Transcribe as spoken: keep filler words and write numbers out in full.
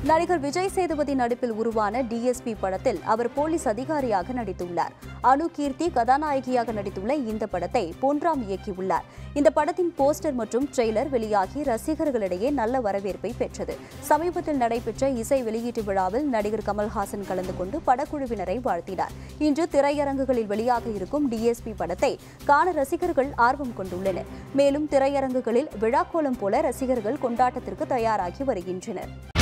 நடிகர் விஜய் சேதுபதி நடிப்பில் உருவான டிஎஸ்பி படத்தில் அவர் போலீஸ் அதிகாரியாக நடித்துள்ளார். அனு கீர்த்தி கதாநாயகியாக நடித்துள்ள இந்த படத்தை பொன்ராம் இயக்கியுள்ளார். இந்த படத்தின் போஸ்டர் மற்றும் ட்ரெய்லர் வெளியாகி ரசிகர்களிடையே நல்ல வரவேற்பை பெற்றது. சமீபத்தில் நடைபெற்ற இசை வெளியீட்டு விழாவில் நடிகர் கமல்ஹாசன் கலந்து கொண்டு படக்குழுவினரை வாழ்த்தினார். இன்று திரையரங்குகளில் வெளியாக இருக்கும் டிஎஸ்பி படத்தை காண ரசிகர்கள் ஆர்வம் கொண்டுள்ளனர். மேலும் திரையரங்குகளில் விழாக்கோலம் போல ரசிகர்கள் கொண்டாட்டத்திற்கு தயாராகி வருகின்றனர்.